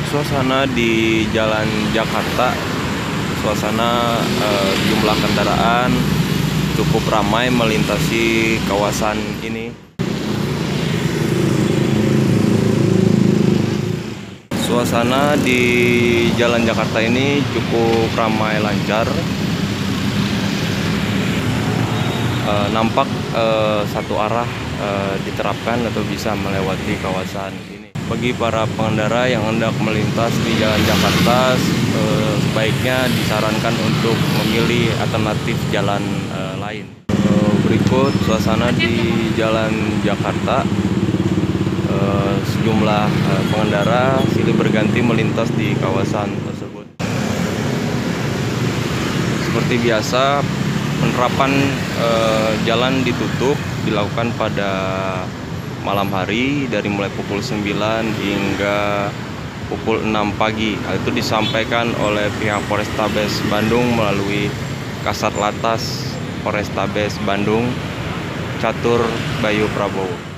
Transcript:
Suasana di Jalan Jakarta, jumlah kendaraan cukup ramai melintasi kawasan ini. Suasana di Jalan Jakarta ini cukup ramai lancar. Nampak satu arah diterapkan atau bisa melewati kawasan ini. Bagi para pengendara yang hendak melintas di Jalan Jakarta, sebaiknya disarankan untuk memilih alternatif jalan lain. Berikut suasana di Jalan Jakarta. Sejumlah pengendara silih berganti melintas di kawasan tersebut. Seperti biasa, penerapan jalan ditutup dilakukan pada malam hari dari mulai pukul 9 hingga pukul 6 pagi. Hal itu disampaikan oleh pihak Polrestabes Bandung melalui Kasat Lantas Polrestabes Bandung, Catur Bayu Prabowo.